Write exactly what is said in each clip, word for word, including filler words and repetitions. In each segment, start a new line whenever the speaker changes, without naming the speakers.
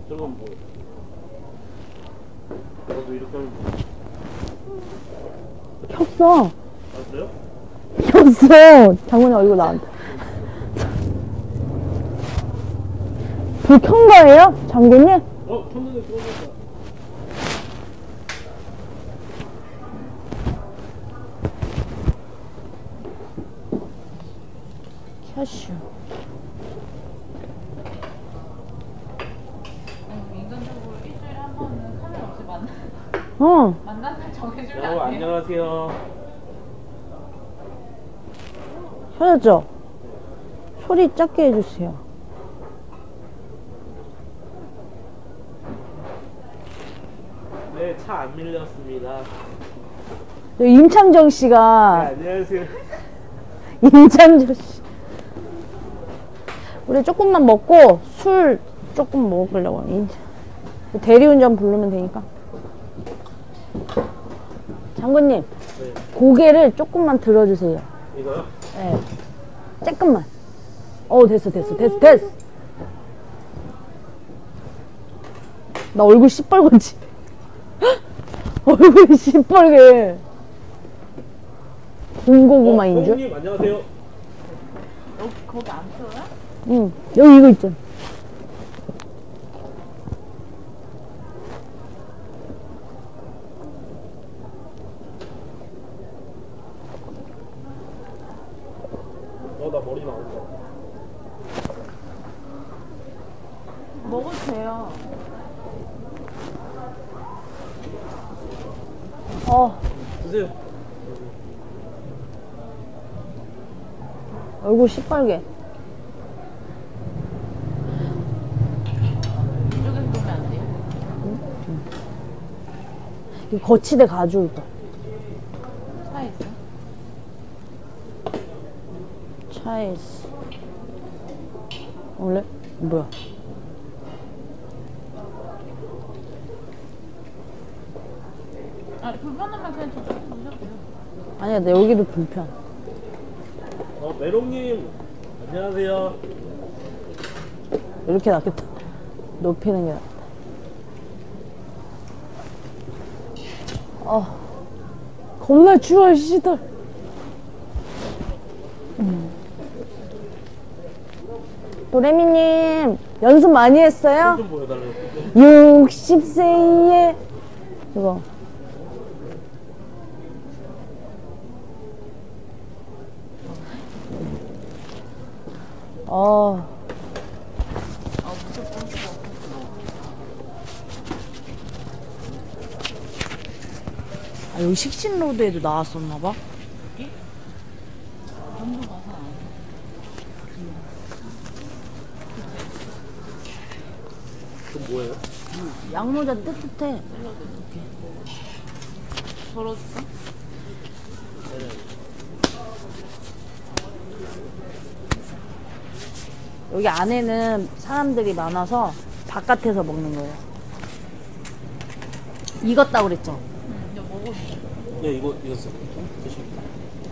저건 뭐? 나도 이렇게 하면 뭐?
켰어.
아, 그래요?
켰어. 장군이 얼굴 나온다. 불 켠 거예요? 장군님?
어? 켰는데 들어온다.
켰슈.
인간적으로 일주일에 한 번은 카메라 없이 만나,
어.
만난 날 정해주면
여러분
안 돼요?
안녕하세요.
켜졌죠? 소리 작게 해주세요.
네, 차 안 밀렸습니다.
여기 임창정
네,
씨가,
안녕하세요.
임창정 씨. 우리 조금만 먹고 술 조금 먹으려고. 인자. 대리운전 부르면 되니까. 장군님,
네.
고개를 조금만 들어주세요.
이거요?
네. 조금만. 어, 됐어, 됐어, 됐어, 됐어. 나 얼굴 시뻘건지. 얼굴이 시뻘게. 군고구마인 줄?
형님 안녕하세요.
여기, 거기 안 펴요?
응. 여기 이거 있잖아.
어, 나 머리 나온다.
먹어도 돼요.
어,
드세요.
얼굴 시뻘게.
이쪽에서 보면 안 돼요?
이 거치대 가져올 거.
차에 있어?
차에 있어. 원래? 뭐야?
아, 불편하면 그냥 저쪽에서 드셔도 돼요.
아니야, 나 여기도 불편.
어, 메롱님 안녕하세요.
이렇게 낫겠다. 높이는 게 낫다. 어, 겁나 추워, 시들. 음. 도레미님, 연습 많이 했어요?
좀 보여달래요.
육십 세에 이거. 어. 아, 여기 식신로드에도 나왔었나봐.
전부 가서 안 해.
그건 뭐예요?
양모자 뜨뜻해.
덜어줄까?
여기 안에는 사람들이 많아서 바깥에서 먹는 거예요. 익었다고 그랬죠?
응, 이거 먹어도 돼.
네, 이거 이거 써. 드십니다.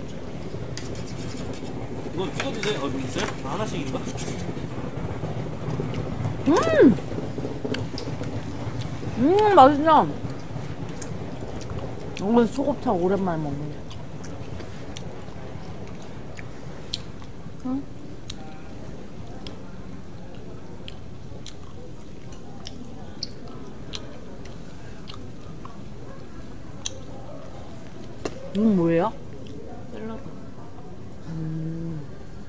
이거 찍어 드세요. 어, 뭐 있어요? 아, 하나씩인가?
음! 음, 맛있어. 오늘 소곱창 오랜만에 먹네. 응? 이건 뭐예요?
샐러드.
음.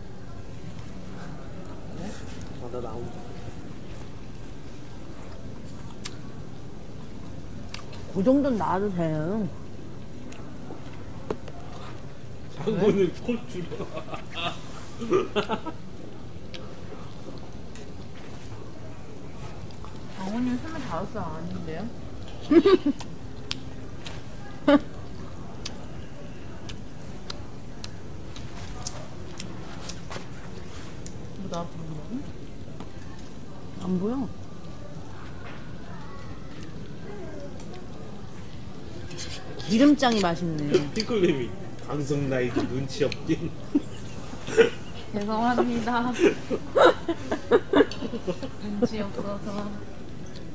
아, 나 나온다.
그 정도는 놔도 돼요.
장군은 콜 줄여.
장모님 스물다섯 살 아닌데요? 뭐 나 보는
안 보여. 기름장이 맛있네.
피클님이 방송 나이도 눈치 없긴.
죄송합니다. 눈치 없어서.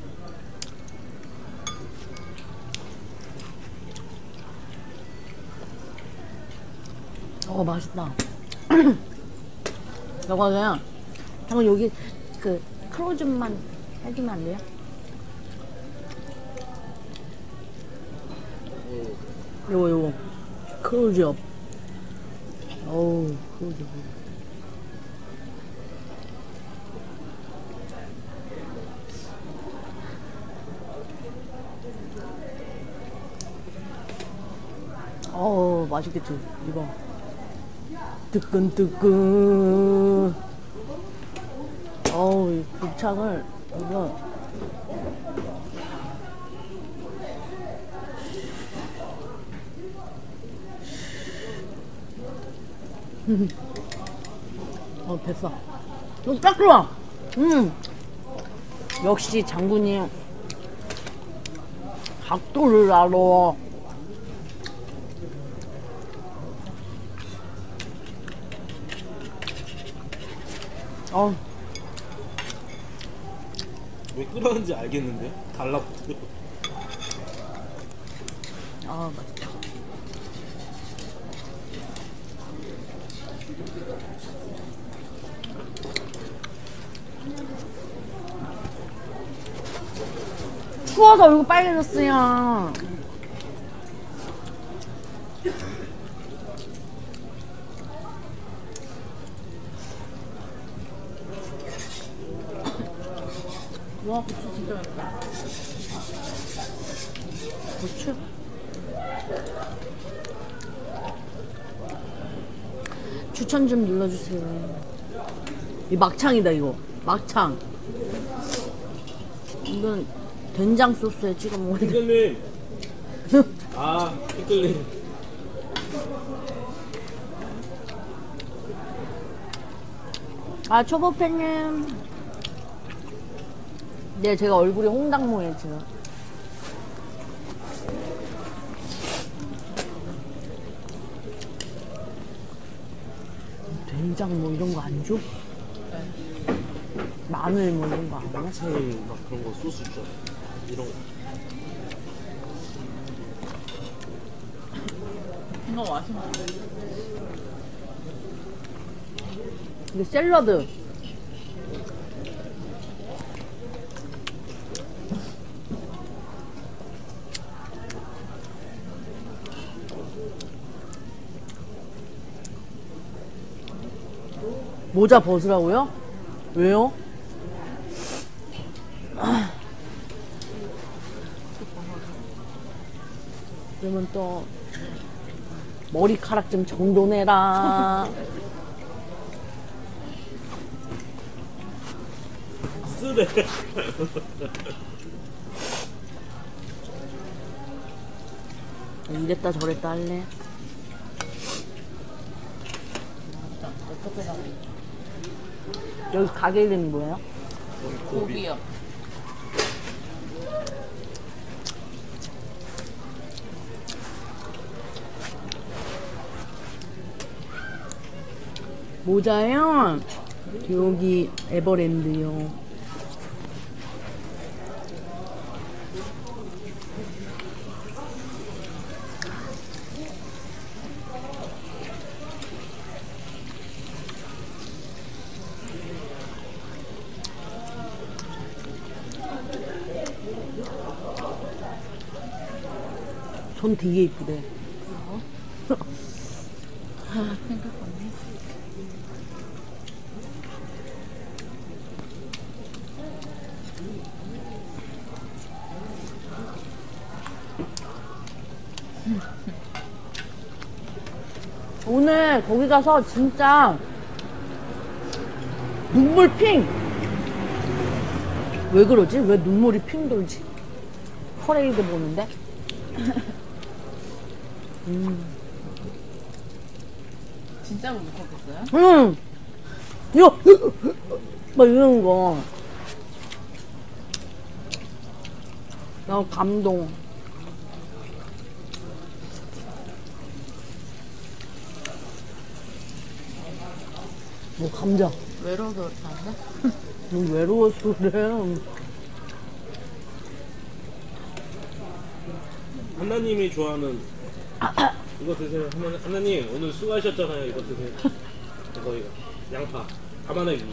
어, 맛있다. 이거는, 잠깐 여기 그 클로즈만 해주면 안 돼요? 요거, 요거. 클로즈업. 어우, 클로즈업. 어우, 맛있겠지, 이거. 뜨끈뜨끈. 어우, 이 곱창을, 이거. 어, 됐어. 너무 딱 좋아. 음. 역시 장군님, 각도를 알아. 어,
왜 끓었는지 알겠는데? 달라붙어.
아, 맛있다. 추워서 얼굴 빨개졌어요.
와, 고추 진짜 맵다.
고추? 추천 좀 눌러주세요. 이 막창이다, 이거. 막창. 이건 된장 소스에 찍어 먹어야 돼.
피클님. 아, 피클님.
아, 초보팬님. 네, 제가 얼굴이 홍당무예요, 지금. 된장 뭐 이런 거 안 줘? 마늘 뭐 이런 거 안 줘?
막창 막 그런 거 소스 줘. 이런 거.
이거 맛있는데.
이게 샐러드. 모자 벗으라고요? 왜요? 아. 그러면 또 머리카락 좀 정돈해라.
쓰래.
이랬다 저랬다 할래? 여기 가게 이름이 뭐예요?
고기요.
모자요? 여기 에버랜드요. 손 되게 이쁘대.
아, 생각났네.
오늘 거기 가서 진짜 눈물 핑! 왜 그러지? 왜 눈물이 핑 돌지? 퍼레이드 보는데? 음.
진짜로 울컥했어요?
응! 이거! 막 이런 거. 나 감동. 뭐, 감자.
외로워서 그렇다는데?
너 외로워서 그래.
하나님이 좋아하는 이거 드세요. 하나- 하나님 오늘 수고하셨잖아요. 이거 드세요. 이거 이거 양파 가마나기.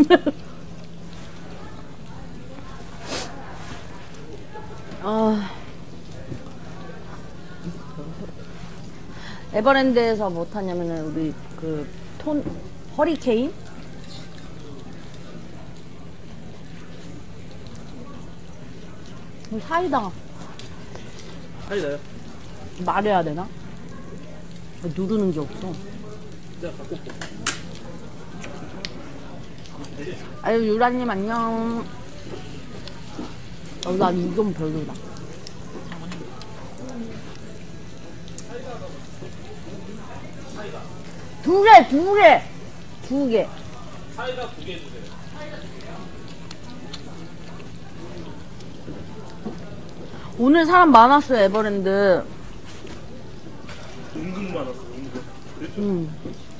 아. 에버랜드에서 뭐 탔냐면은 우리 그 톤 허리케인? 사이다
사이다요?
말해야 되나? 누르는 게 없어.
내가 갖고 올게.
아유 유라님 안녕. 어, 난 이건 별로다. 두 개, 두 개, 두 개.
사이다 두 개 주세요.
오늘 사람 많았어요 에버랜드.
은근 많았어. 은근. 그렇죠?
음.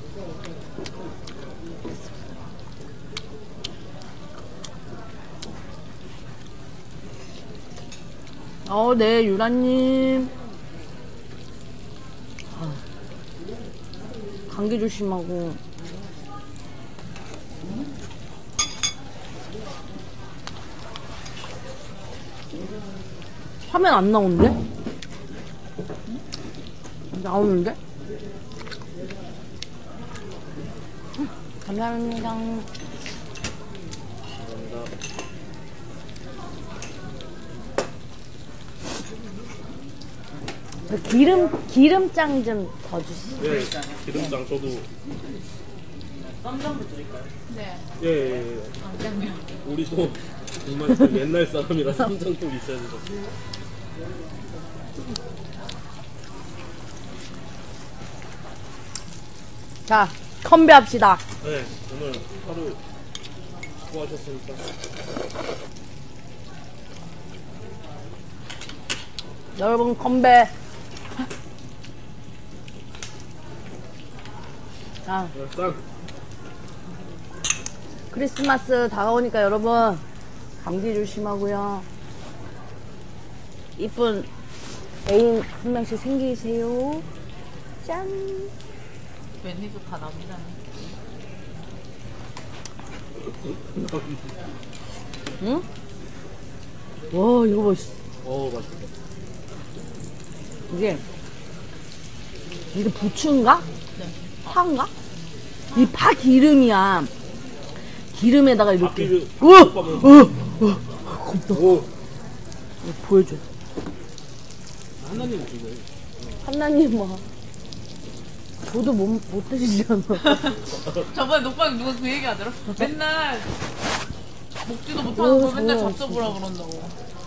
어, 네, 유라님. 아, 감기 조심하고. 화면 안 나오는데? 나오는데? 감사합니다.
감사합니다.
그 기름, 기름장 좀 더 주시죠.
네, 기름장 저도.
쌈장도 드릴까요? 네.
예, 예, 예.
쌈장면.
우리도 정말 좀 옛날 사람이라 쌈장 좀 있어야 돼서.
자, 컴배합시다.
네, 오늘 하루 수고하셨으니까.
여러분, 컴배. 자,
네, 짠.
크리스마스 다가오니까 여러분, 감기 조심하고요. 이쁜 애인 한 명씩 생기세요. 짠.
웬일도 다 남자네.
응? 와, 이거 봐. 씨.
어, 맛있다.
이게, 이게 부추인가?
네.
파인가? 이 파 기름이야. 기름에다가 이렇게.
앞뒤를
우와!
볶아보면-
우와! 우와! 겁나.
오,
이거 보여줘.
하나님 주네.
한나님 뭐. 저도 못, 못 드시잖아.
저번에 녹방에 누가 그 얘기 하더라? 맨날 먹지도
오,
못하는 걸 맨날
저거
잡숴보라 그런다고.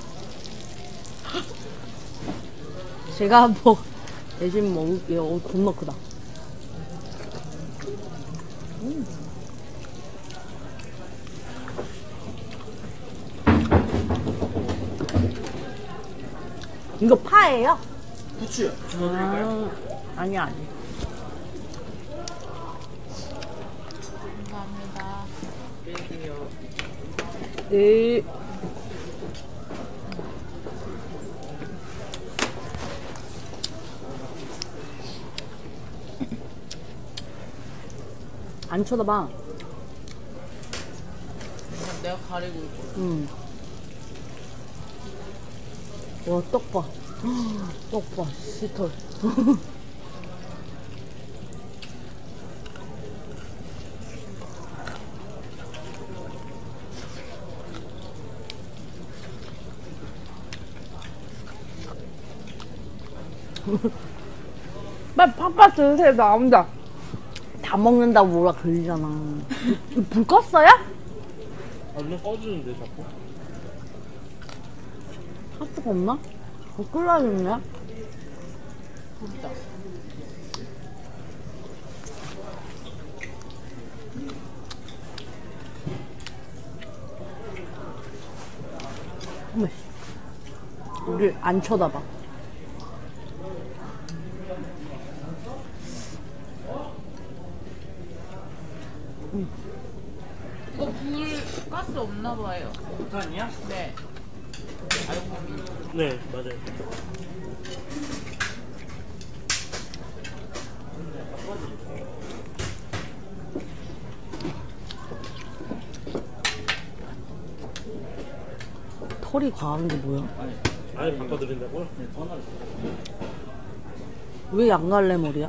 제가 뭐, 대신 먹을게요. 오, 겁나 크다. 음. 이거 파예요?
부추요.
아, 아니야, 아니.
감사합니다.
땡큐요.
네. 안 쳐다봐.
그냥 내가 가리고 있고.
응. 와, 떡 봐. 떡 봐, 시털. 빨리 팍팍 드세요, 나온다. 다 먹는다고 뭐라 그러잖아. 불 껐어요?
완전 꺼주는데 자꾸.
가스가 없나? 더 끓여야겠네.
진짜.
어머, 씨. 우리 안 쳐다봐.
이거 불 가스 없나 봐요.
폭탄이야?
네. 알고 보니.
네, 맞아요.
털이 과한 게 뭐야?
아예 바꿔드린다고?
왜 양갈래 머리야?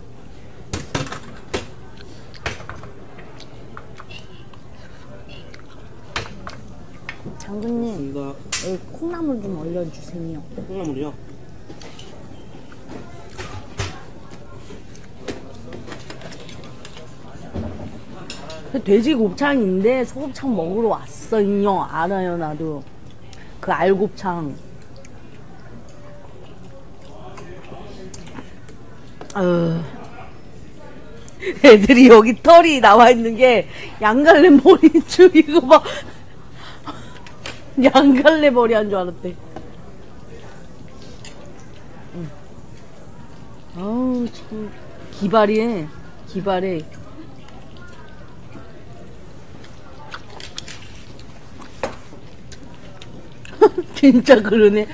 장군님,
이거
여기 콩나물 좀 올려주세요.
콩나물이요?
그 돼지 곱창인데 소곱창 먹으러 왔어요. 알아요, 나도. 그 알곱창. 어. 애들이 여기 털이 나와 있는 게 양갈래 머리인 줄 이거 봐. 양갈래 머리 한 줄 알았대. 응. 아우 참 기발이해. 기발해. 진짜 그러네.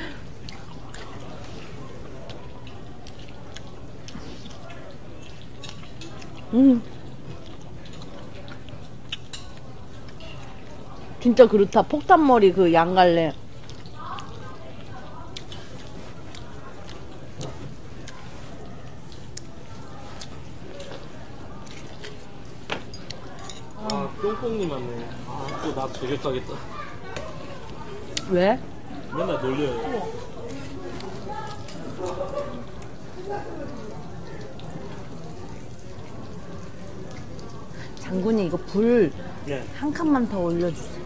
음. 진짜 그렇다. 폭탄머리 그 양갈래.
아, 뿅뽕님 왔네. 아, 또 나 저격하겠다.
왜?
맨날 놀려요.
장군이 이거 불
네.
한 칸만 더 올려주세요.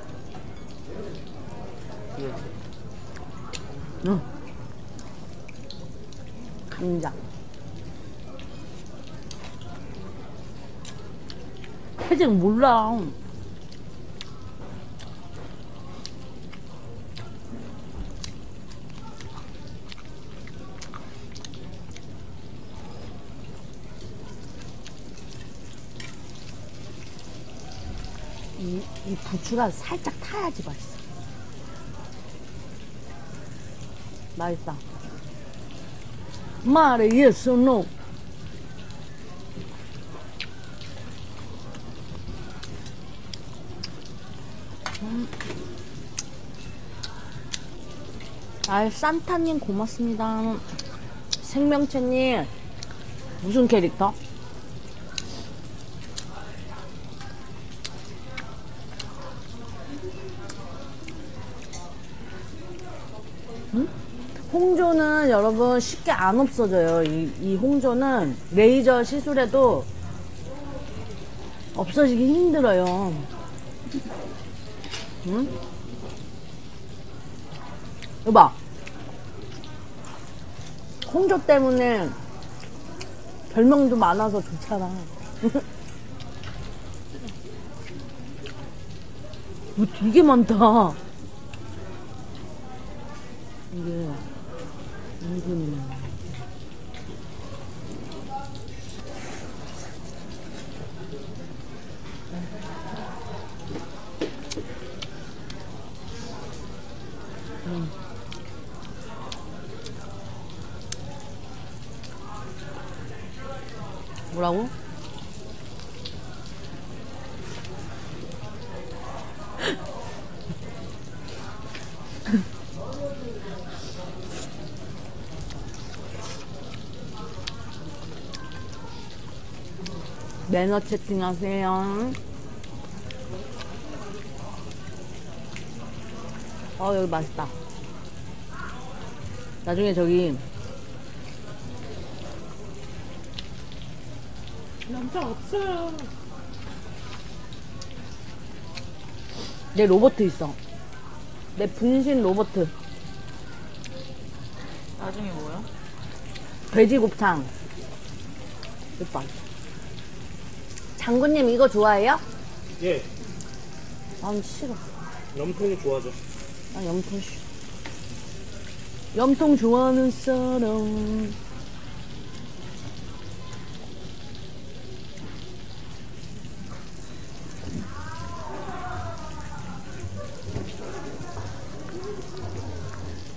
네.
응. 간장. 해적 몰라. 이, 이 부추가 살짝 타야지 맛있어. 맛있다. 말해 yes or no. 음. 아, 산타님 고맙습니다. 생명체님 무슨 캐릭터? 응? 홍조는 여러분 쉽게 안 없어져요. 이, 이 홍조는 레이저 시술해도 없어지기 힘들어요. 응? 이거 봐. 홍조 때문에 별명도 많아서 좋잖아. 뭐 되게 많다. 이게 은근히 음. 뭐라고? 매너 채팅하세요. 어, 여기 맛있다. 나중에 저기
남자 없어요.
내 로버트 있어. 내 분신 로버트.
나중에 뭐야?
돼지 곱창. 이뻐. 장군님 이거 좋아해요?
예.
난 싫어.
염통이 좋아져.
난 염통 싫어. 염통 좋아하는 사람.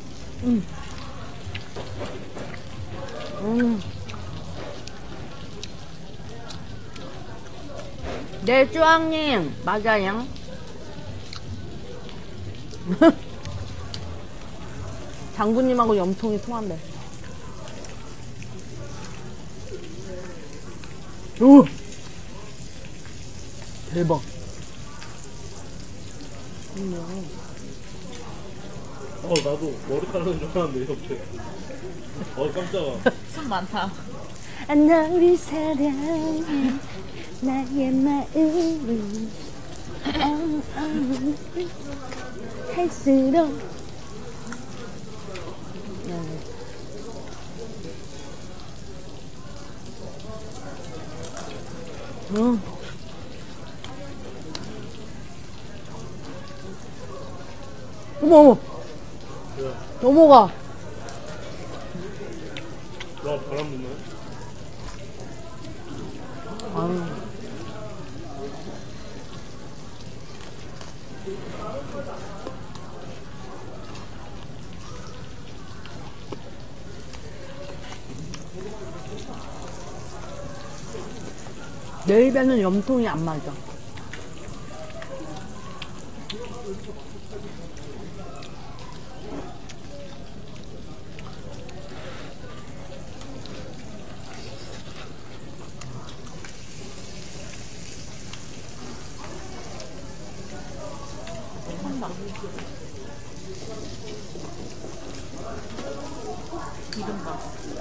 음. 음. 네, 쭈왕님. 맞아요. 장군님하고 염통이 통한대. 오! 대박.
어 나도 머리 자르는 줄 알았는데 이렇게. 어 깜짝아.
숨 많다.
너를 사랑해 나의 마음은 어, 어, 할수록 응. 어머 어머
뭐야?
넘어가.
와 바람 부네.
아유. 내 입에는 염통이 안 맞아.
한다. 이른다.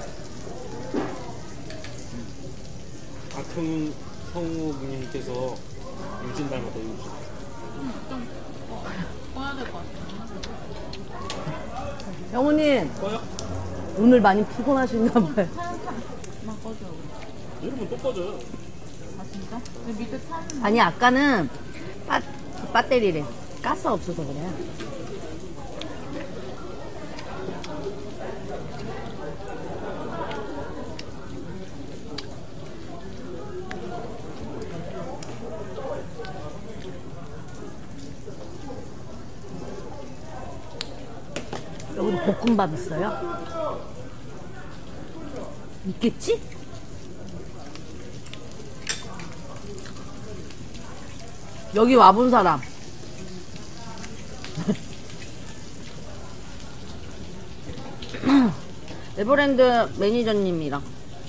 박흥 성우님께서 유진 닮았다 유진.
좀 어, 꺼야 될 것 같아.
영우님
꺼요?
오늘 많이 피곤하신가 봐요.
막 꺼줘.
이러면 또 꺼져요.
아 진짜? 근데 밑에 타는
아니 아까는 빠, 배터리래. 가스 없어서 그래. 여기 볶음밥 있어요? 있겠지? 여기 와본 사람. 에버랜드 매니저님이랑.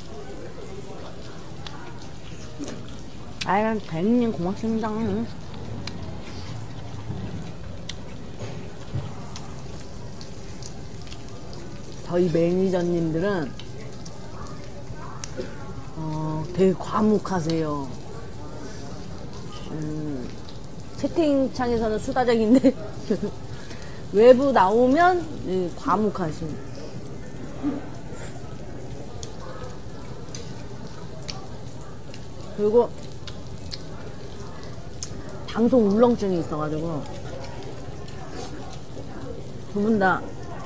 아유, 대리님 고맙습니다. 저희 매니저님들은 어, 되게 과묵하세요. 음, 채팅창에서는 수다적인데 외부 나오면 예, 과묵하신. 그리고 방송 울렁증이 있어가지고 두 분 다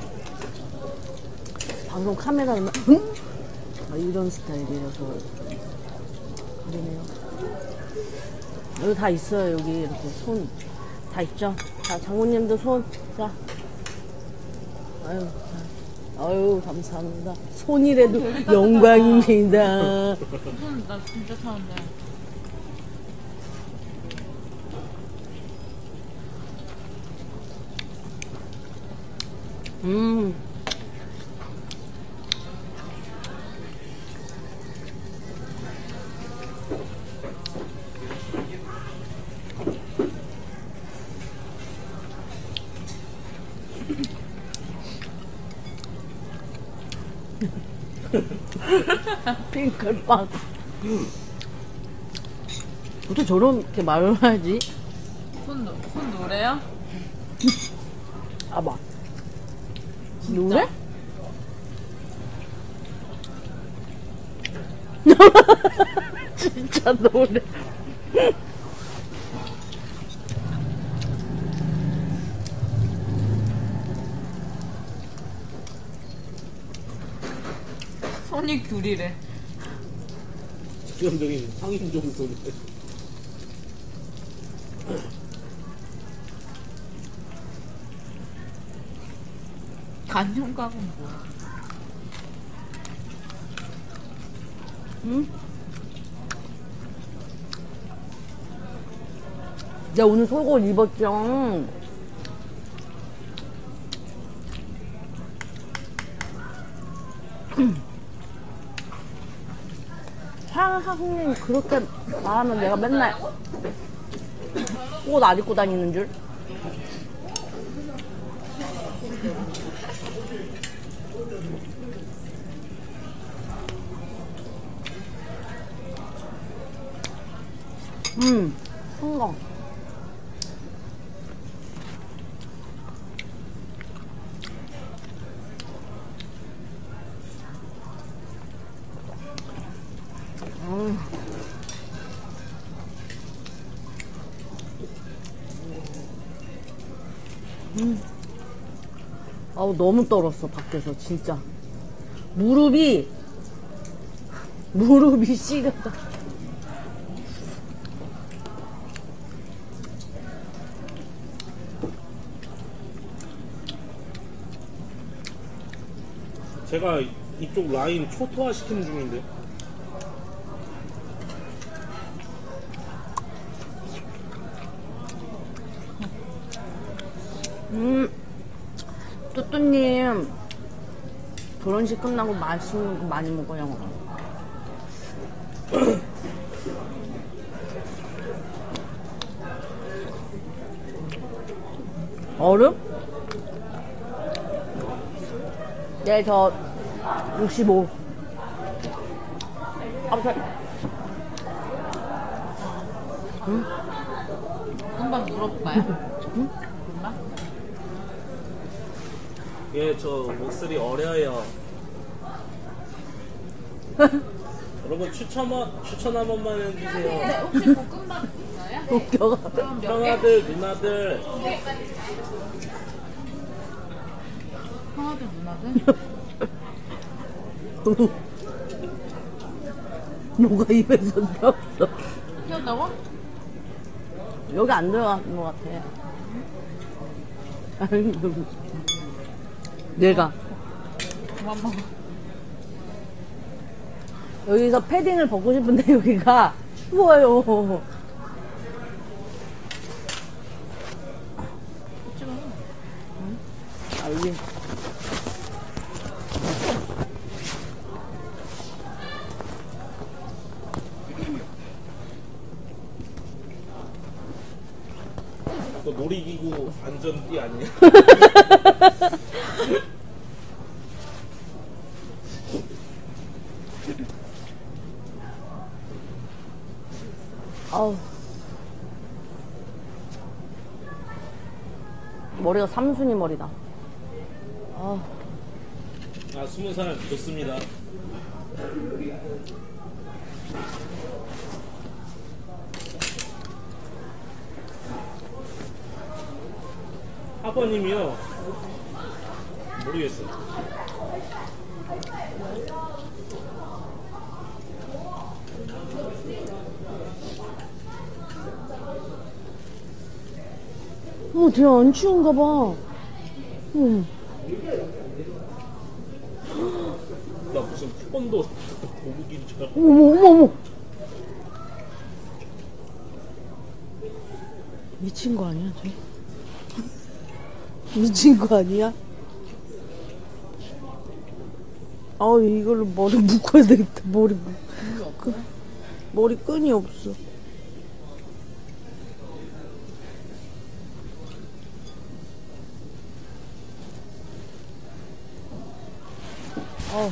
방송 카메라를 응? 아, 이런 스타일이라서 그러네요. 여기 다 있어요. 여기 이렇게 손 다 있죠. 자, 장모님도 손. 자, 아유, 자. 아유, 감사합니다. 손이라도 영광입니다.
손 나 진짜 타는데.
음. 핑클빵. 어떻게 저렇게 말을 하지?
손, 노- 손 노래요?
아봐. 노래? 진짜 노래.
손이 귤이래.
직접적인 상인종 소리.
간용각은 뭐야?
응? 내가 오늘 속옷 입었죠. 사장님 그렇게 말하면 내가 맨날 속옷 안 입고 다니는 줄? 음, 성공. 음. 음. 아우, 너무 떨었어, 밖에서, 진짜. 무릎이, 무릎이 시려서.
제가 이쪽 라인 초토화 시키는 중인데.
음, 뚜뚜님 결혼식 끝나고 맛있는 거 많이 먹어요. 얼음? 네, 저 육십오. 아무튼 응?
금방 물어볼까요? 응? 금방?
예, 저 목소리 어려요. 여러분 추천, 추천 한 번만 해주세요.
네, 혹시 볶음밥 있어요?
웃겨가.
그럼 몇 개?
형아들, 누나들.
형아들, 누나들?
뭐가 입에서 나왔어.
튀었다고?
여기 안 들어갔는 것 같아. 아이고. 내가
그만 먹어.
여기서 패딩을 벗고 싶은데 여기가 추워요.
찍어.
알리.
너 놀이기구 안전띠 아니야?
아우. 머리가 삼순이 머리다. 아,
아, 스무 살 좋습니다. 아버님이요? 모르겠어.
어머, 쟤 안 추운가 봐. 응.
나 무슨 태권도 도둑인 줄 알고.
어머, 어머, 어머. 미친 거 아니야, 쟤? 미친 거 아니야? 아우, 이걸로 머리 묶어야 되겠다, 머리 묶. 그, 머리 끈이 없어. 어.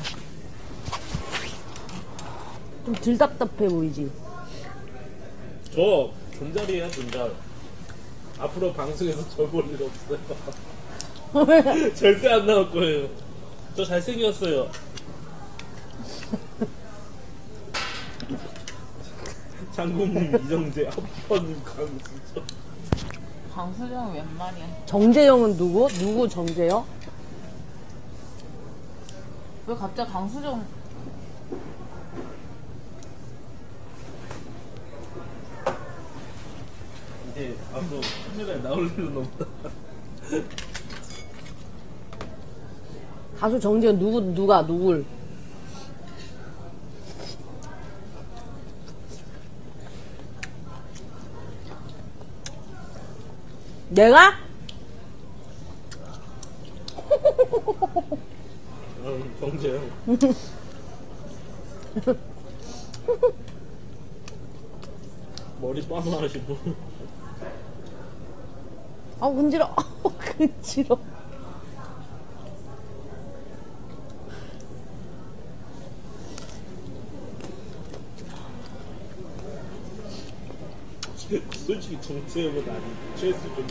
좀 덜 답답해 보이지?
저 존잘이에요, 존잘. 앞으로 방송에서 저 볼 일 없어요. 절대 안 나올 거예요. 저 잘생겼어요. 장군님, 이정재, 아빠님, 강수저.
강수정은 웬 말이야?
정재영은 누구? 누구 정재영?
왜 갑자기 강수정?
이제 앞으로 카메라에 나올 일은 없다.
가수 정재영 누구 누가 누굴? 내가?
응, 경제요. 머리 빠마하시고.
아 근지러. 근지러.
솔직히 정세영은 아니 최수종이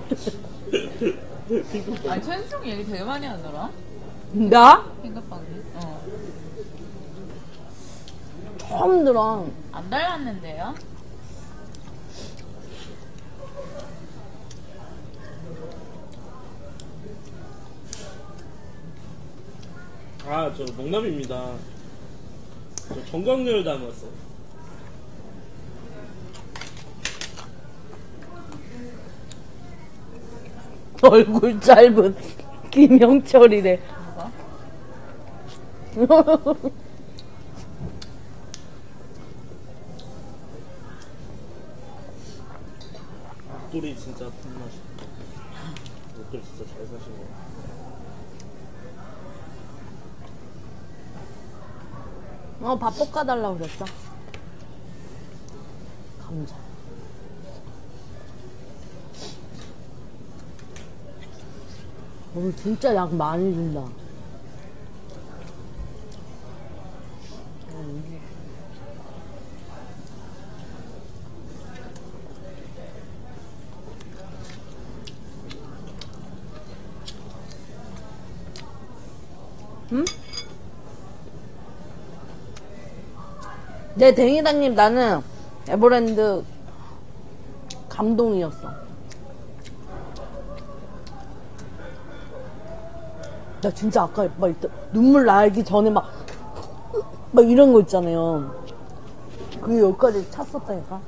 있어. 핑크빵.
아니 최수종 얘기 되게 많이 하더라.
나?
핑크빵이. 어.
처음 들어.
안 닮았는데요?
아, 저 농담입니다. 저 정광열 닮았어.
얼굴 짧은 김영철이래.
누가?
목도리 진짜 품맛이. 목도리 진짜 잘 사신 거.
어, 밥 볶아달라고 그랬어. 감자. 오늘 진짜 약 많이 준다. 응? 네, 댕이다님, 나는 에버랜드 감동이었어. 나 진짜 아까 막 이때 눈물 나기 전에 막, 막 이런 거 있잖아요. 그게 여기까지 찼었다니까.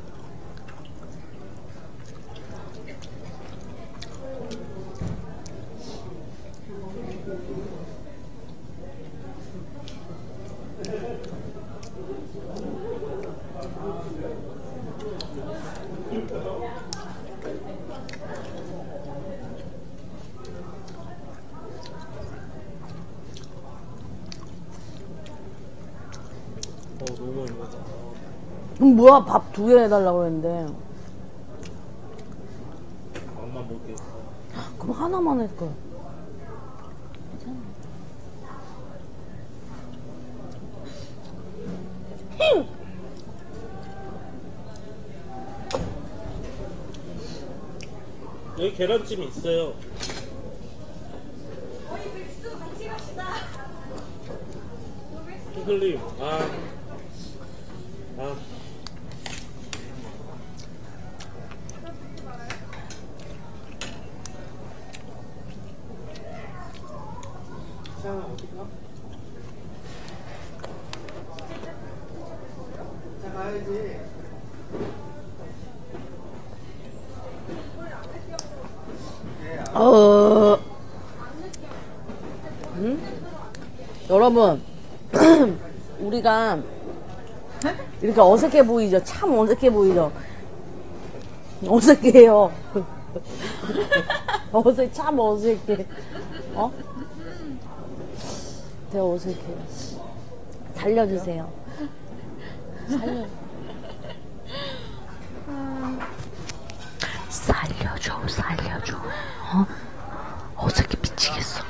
어, 너무 많이 먹었다.
그럼 뭐야, 밥 두 개 해달라고 했는데.
맛만 볼게.
그럼 하나만 할걸.
여기 계란찜 있어요. 핑클님, 아, 아, 자, 어디가? 자, 가야지.
어, 응? 여러분, 우리가 이렇게 어색해 보이죠? 참 어색해 보이죠? 어색해요. 어색, 참 어색해. 어? 되게 어색해요. 살려주세요. 살려. 살려줘, 살려줘. 어? 어색해 미치겠어.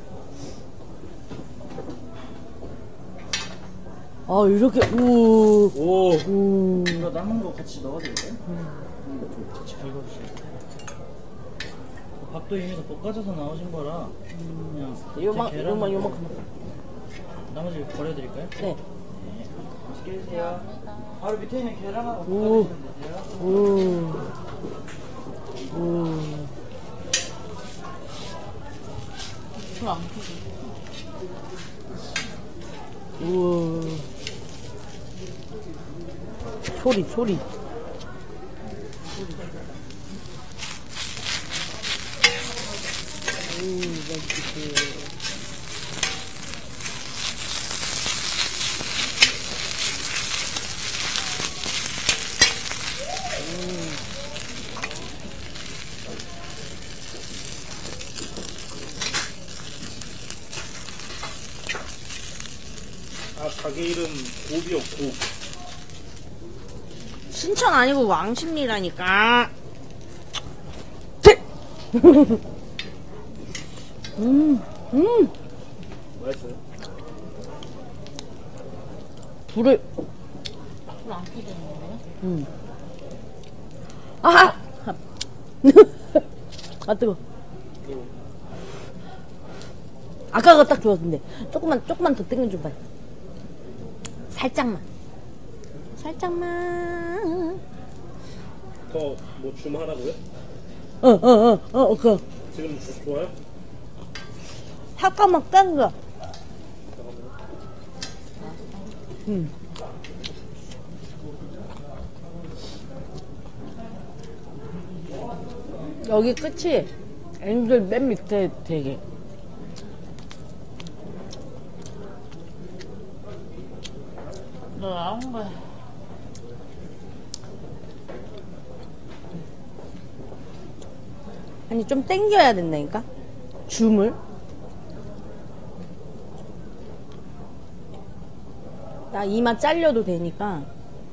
아, 이렇게, 우,
오,
우.
이거 남은 거 같이 넣어도 될까요? 이거 좀 같이 긁어주세요. 밥도 이미 다 볶아져서 나오신 거라 그냥
요만,
밑에
요만,
계란하고
요만큼.
나머지 버려드릴까요?
네.
네. 맛있게 드세요. 바로 밑에 있는 계란하고
오.
볶아주시면 되세요.
우. 우.
불안 켜져.
우와. 소리, 소리. 우, 맛있게.
가게 이름 고비요 고.
신천 아니고 왕십리라니까. 제! 음, 음.
맛있어요?
불을.
불안 켜져 있는 거예요?
음. 아! 아, 뜨거.
이거.
아까가 딱 좋았는데. 조금만, 조금만 더 땡겨줘봐. 살짝만. 살짝만.
더 뭐 주문하라고요?
어, 어, 어, 어, 그.
지금 주, 좋아요?
살짝만 땡겨. 음. 여기 끝이 앵글 맨 밑에 되게.
너 나온 거야.
아니, 좀 땡겨야 된다니까? 줌을. 나 이마 잘려도 되니까.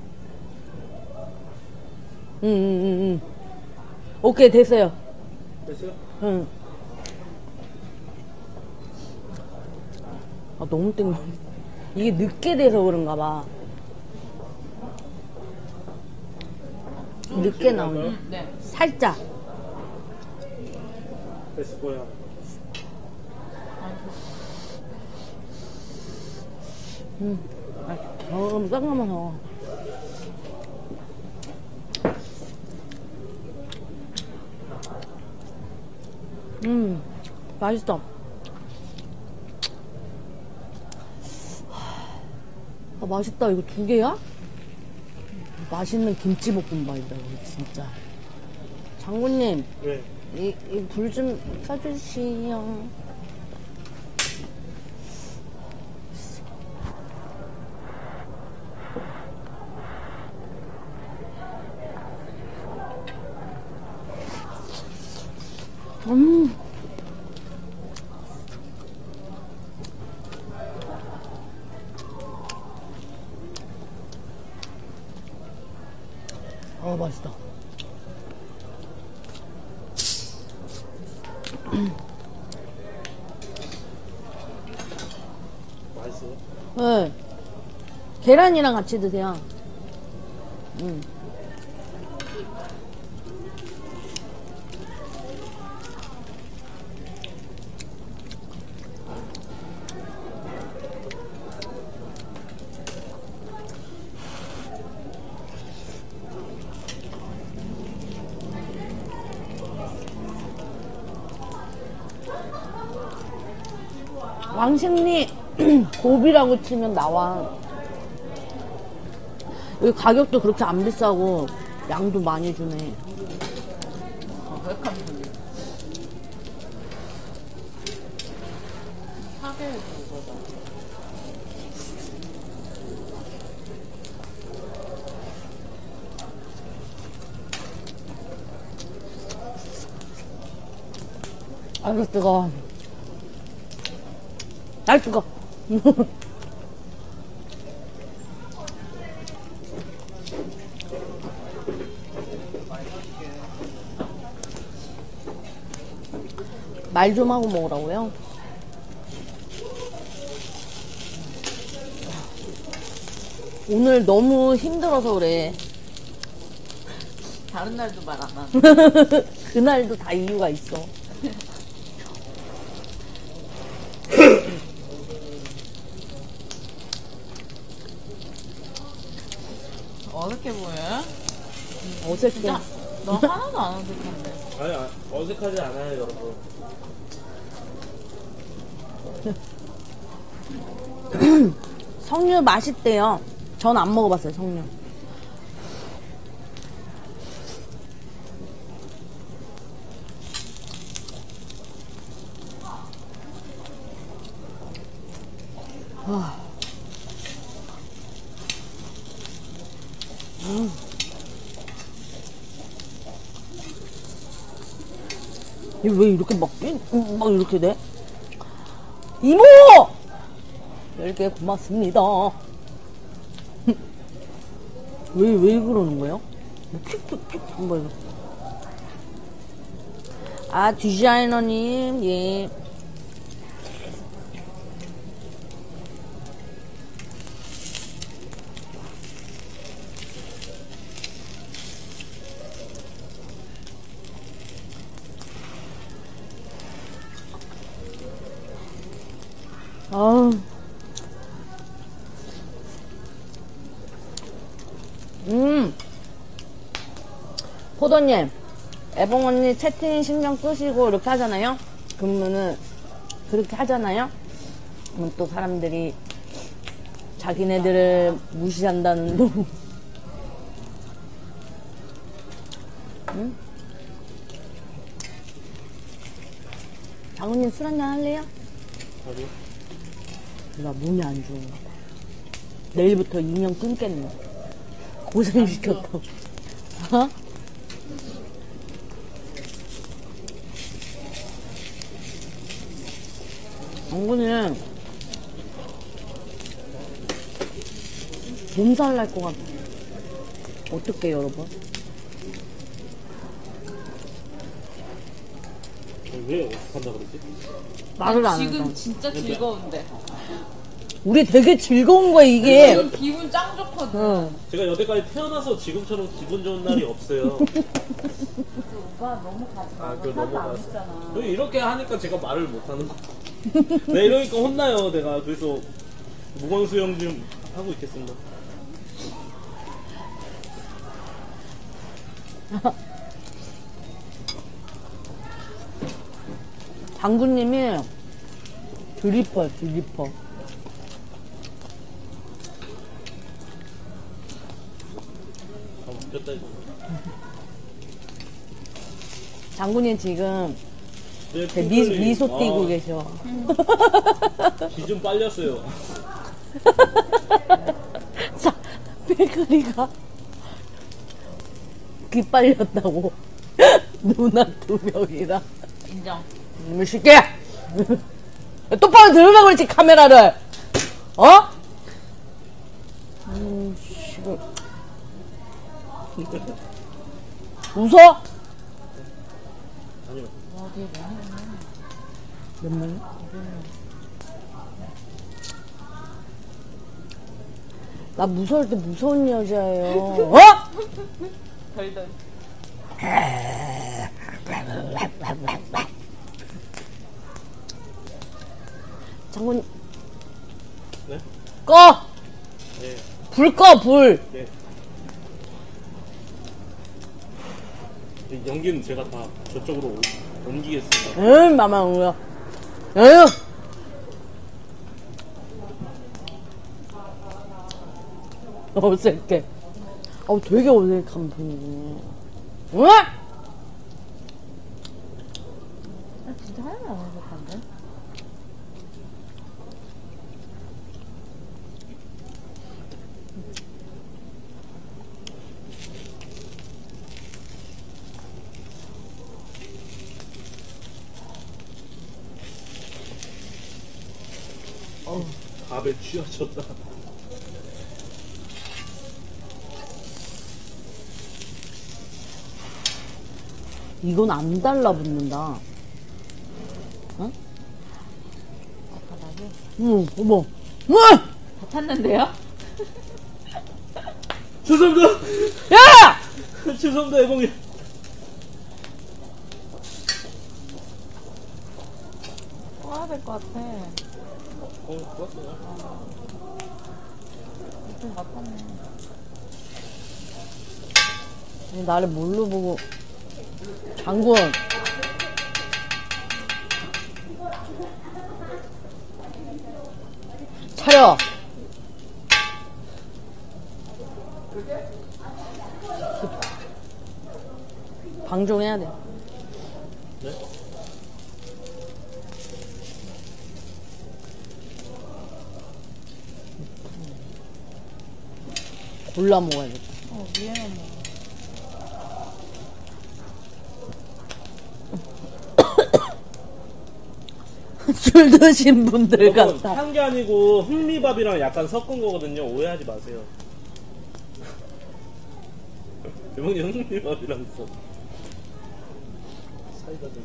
응, 응, 응, 응. 오케이, 됐어요.
됐어요?
응. 아, 너무 땡겨. 이게 늦게 돼서 그런가 봐. 늦게 나오네.
네.
살짝.
됐을 거야.
음. 어, 쌍가면서. 음, 맛있어. 아, 맛있다. 이거 두 개야? 맛있는 김치볶음밥이다, 이거 진짜. 장군님,
왜?
이, 이 불 좀 켜주시오. 음. 아, 맛있다.
맛있어요?
네. 계란이랑 같이 드세요. 음. 왕십리 고비라고 치면 나와. 여기 가격도 그렇게 안 비싸고 양도 많이 주네.
어, 웰컴 소리. 사계에 그거다.
아이고 뜨거워. 아이 뜨거워. 말 좀 하고 먹으라고요? 오늘 너무 힘들어서 그래.
다른 날도 말 안 하는.
그날도 다 이유가 있어.
어색해 보여요?
어색해.
진짜 너 하나도 안 어색한데.
아니, 아, 어색하지 않아요, 여러분.
석류 맛있대요. 전 안 먹어봤어요, 석류. 와. 음. 이거 왜 이렇게 막, 막 이렇게 돼? 이모! 열 개 고맙습니다. 왜, 왜 그러는 거예요? 뭐 픽픽 픽, 뭐 이거. 아, 디자이너님, 예. 아, 음, 포도님, 애봉 언니 채팅 신경 쓰시고 이렇게 하잖아요? 그러면은, 그렇게 하잖아요? 그러면 또 사람들이 자기네들을 무시한다는 둥. 응? 장훈님 술 한잔 할래요?
아니요.
나 몸이 안 좋아. 내일부터 인연 끊겠네. 고생시켰다. 어? 장군은 몸살 날 것 같아. 어떡해, 여러분?
왜 어떡한다 그러지?
말을 안
지금
한다.
진짜 즐거운데.
우리 되게 즐거운 거야, 이게.
지금 기분 짱 좋거든.
응.
제가 여태까지 태어나서 지금처럼 기분 좋은 날이 없어요.
오빠 너무 가지 마.
아, 그거
하나도 안
넘어갔어.
했잖아.
너 이렇게 하니까 제가 말을 못하는 거. 네, 이러니까 혼나요, 내가. 그래서 무광수영 좀 하고 있겠습니다.
장군님이 드리퍼, 드리퍼.
아, 웃겼다, 이거.
장군님 지금
네,
제 미,
핑클이-
미소
아,
띄고 계셔.
기 좀 빨렸어요.
자, 핑클이가 귀 빨렸다고. 누나 두 명이랑.
인정.
이놈의 새끼야! 똑바로 들으라고 그랬지, 카메라를! 어? 음, 씨발. 웃어?
아니요.
몇 명? 나 무서울 때 무서운 여자예요. 어?
덜덜.
장군,
네?
꺼!
네.
불 꺼, 불!
네. 이 연기는 제가 다 저쪽으로 오- 옮기겠습니다.
응, 마마 옹려. 에휴! 어색해. 어, 되게 어색한 분이네. 응?
나 진짜 하나도 안 어색한데?
밥에 쥐어졌다.
이건 안 달라붙는다. 어?
바닥에?
응, 어머. 응!
다 탔는데요?
죄송합니다.
야!
죄송합니다, 애공이.
꺼야 될 것 같아.
어, 좋았어요.
좀 막혔네.
나를 뭘로 보고. 장군. 차려. 방종해야 돼.
네?
골라 먹어야겠다.
어, 위에는 뭐.
술 드신 분들
여러분,
같아.
한 게 아니고 흑미밥이랑 약간 섞은 거거든요. 오해하지 마세요. 대박이 형님 밥이랑 있어. 사이다 좀.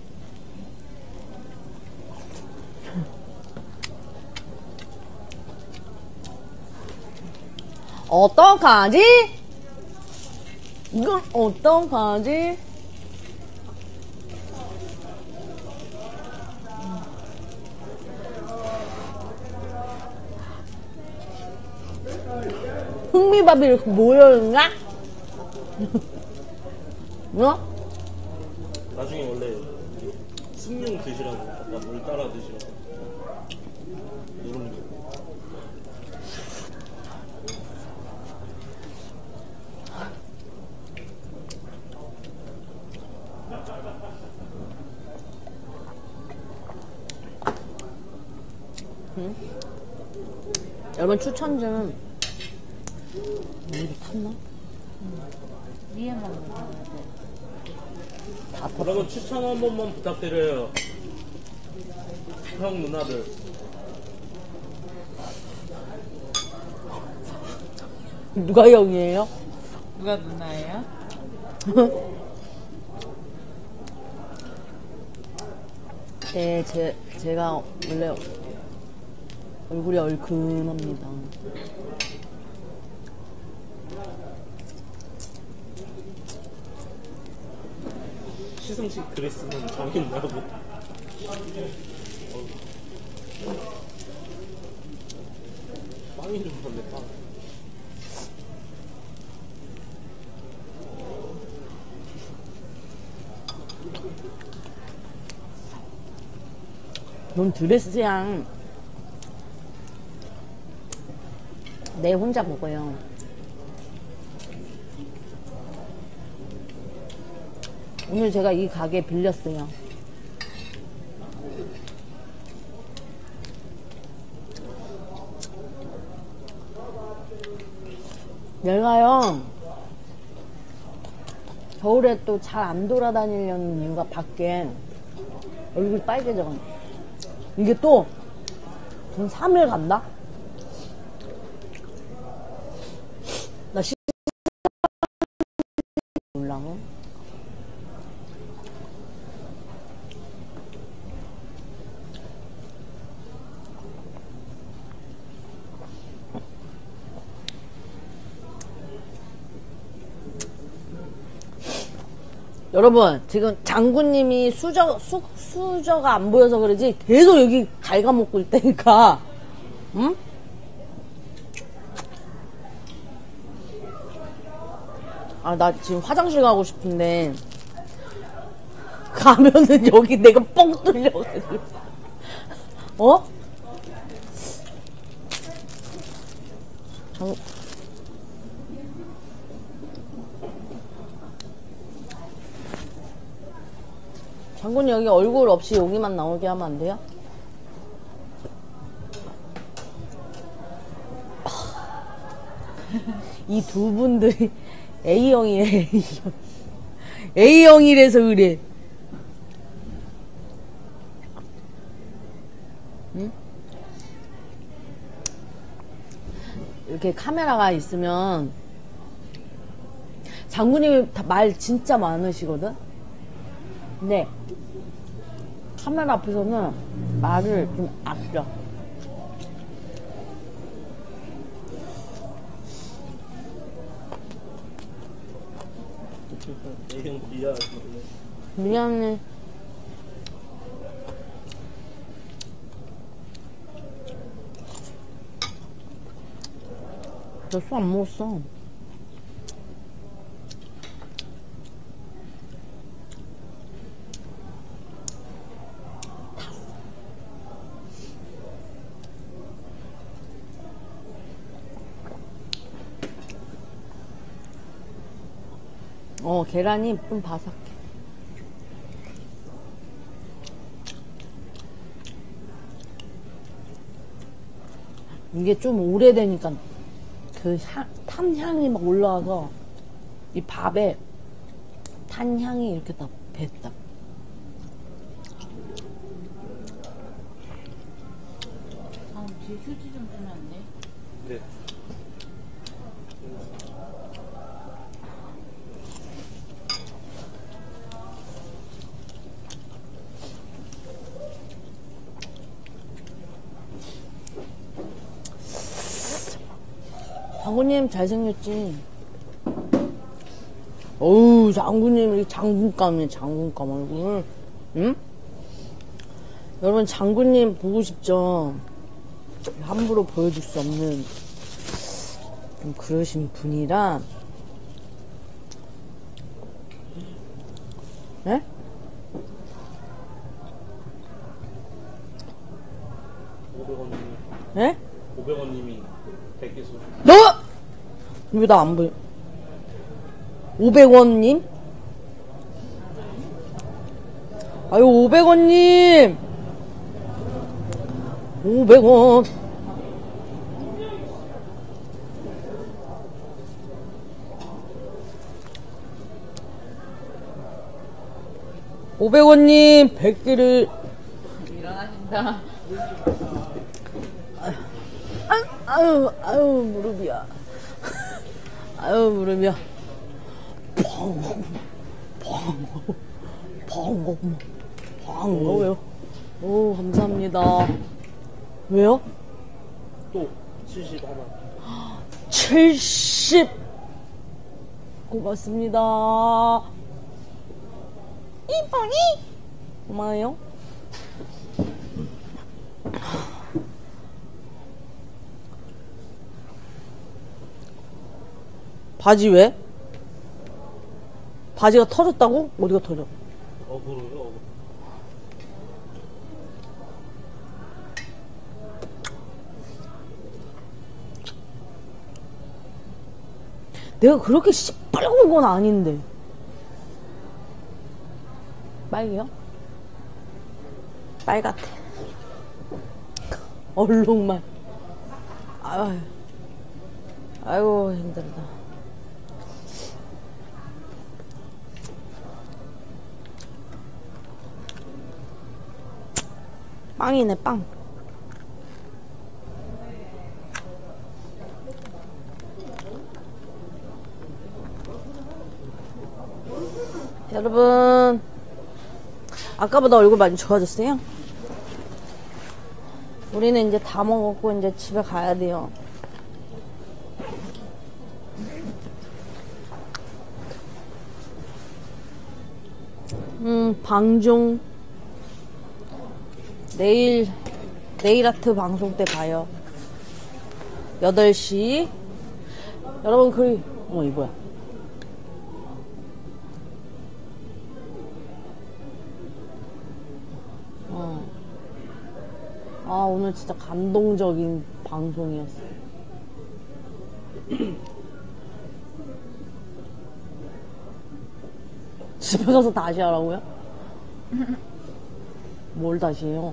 어떡하지? 이걸 어떡하지? 흑미밥이 이렇게 모여있나? 뭐?
나중에 원래 숭늉 드시라고 아까 물 따라 드시라고 누룽지.
응? 여러분 추천 좀. 이게 탔나?
위에만 먹어야 돼.
그러면 추천 한 번만 부탁드려요. 형 누나들.
누가 형이에요?
누가 누나예요?
네, 제, 제가 원래 얼굴이 얼큰합니다.
시승식 그리스는 정했냐고. 빵이 좀 먹네, 빵.
넌 드레스야. 내 혼자 먹어요. 오늘 제가 이 가게 빌렸어요. 내가요 겨울에 또 잘 안 돌아다니려는 이유가 밖에 얼굴 빨개져. 이게 또 전 삼 일 간다? 나 시... 몰라. 여러분 지금 장군님이 수저 수, 수저가 안 보여서 그러지 계속 여기 갉아먹고 있다니까. 응? 아 나 지금 화장실 가고 싶은데 가면은 여기 내가 뻥 뚫려가지고. 어? 장... 장군이 여기 얼굴 없이 여기만 나오게 하면 안 돼요? 이 두 분들이 A형이래. A형. A형이래서 그래. 응? 이렇게 카메라가 있으면 장군님이 말 진짜 많으시거든? 근데 카메라 앞에서는 말을 좀 아껴.
A형 미안해.
미안해. 너 술 안 먹었어. 어, 계란이 좀 바삭해. 이게 좀 오래되니까 그 향, 탄향이 막 올라와서 이 밥에 탄향이 이렇게 딱 뱄다.
아, 뒤에 휴지 좀 주면 안 돼?
네.
장군님 잘생겼지. 어우, 장군님이 장군감이네, 장군감 얼굴. 응? 여러분, 장군님 보고 싶죠? 함부로 보여줄 수 없는 좀 그러신 분이라. 네?
오백 원님이
네?
오백 원님이 백 개 쏘.
너! 왜 나 안 보여? 오백 원님? 아유, 오백 원님! 오백 원. 오백 원님, 백 개를.
일어나신다.
아유, 아유, 아유, 무릎이야. 아유, 무릎이야. 펑, 펑, 펑, 펑, 왜요? 오, 감사합니다. 왜요?
또 칠십 하나.
칠십. 고맙습니다. 이뻐니? 고마워요. 바지 왜? 바지가 터졌다고? 어디가 터져?
어, 그러요? 어.
내가 그렇게 시뻘건 건 아닌데. 빨개요? 빨갛대. 얼룩말. 아유, 아유, 힘들다. 빵이네, 빵. 여러분, 아까보다 얼굴 많이 좋아졌어요? 우리는 이제 다 먹었고 이제 집에 가야 돼요. 음, 방종. 내일, 네일 아트 방송 때 봐요. 여덟 시. 여러분, 그, 어, 이 뭐야. 어. 아, 오늘 진짜 감동적인 방송이었어요. 집에 가서 다시 하라고요? 뭘 다시 해요?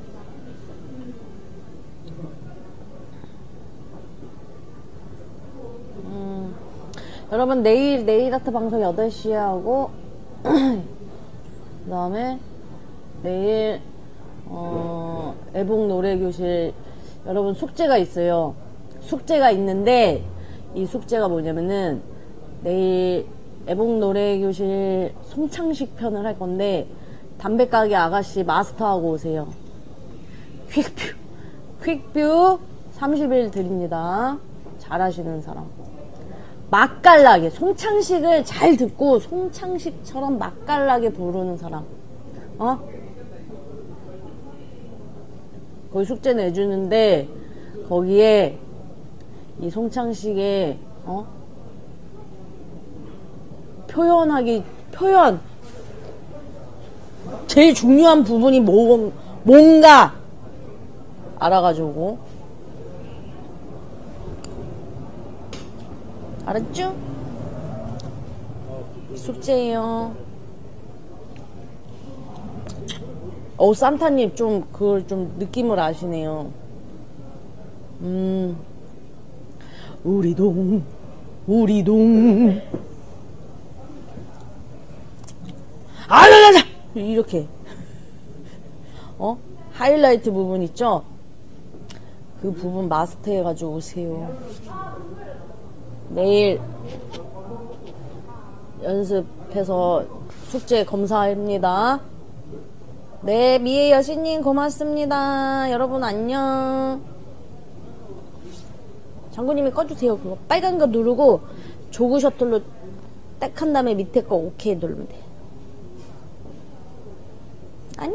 음, 여러분, 내일, 네일 아트 방송 여덟 시에 하고, 그 다음에, 내일, 어, 애복 노래교실, 여러분 숙제가 있어요. 숙제가 있는데, 이 숙제가 뭐냐면은, 내일 애복 노래교실 송창식 편을 할 건데, 담배가게 아가씨 마스터하고 오세요. 퀵뷰. 퀵뷰 삼십 일 드립니다. 잘하시는 사람. 맛깔나게. 송창식을 잘 듣고 송창식처럼 맛깔나게 부르는 사람. 어? 거기 숙제 내주는데, 거기에 이 송창식의, 어? 표현하기, 표현. 제일 중요한 부분이 뭐, 뭔가 알아가지고. 알았죠? 숙제예요. 어우, 산타님 좀 그걸 좀 느낌을 아시네요. 음, 우리 동, 우리 동. 아자자자! 이렇게. 어? 하이라이트 부분 있죠? 그 부분 마스터해가지고 오세요. 내일 연습해서 숙제 검사합니다. 네, 미애 여신님 고맙습니다. 여러분 안녕. 장군님이 꺼주세요. 그거 빨간 거 누르고 조그 셔틀로 딱 한 다음에 밑에 거 오케이 누르면 돼. 안녕.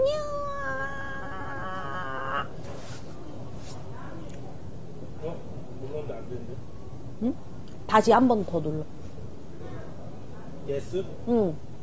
어? 눌렀는데 안 되는데?
응? 다시 한 번 더 눌러.
예스?
응.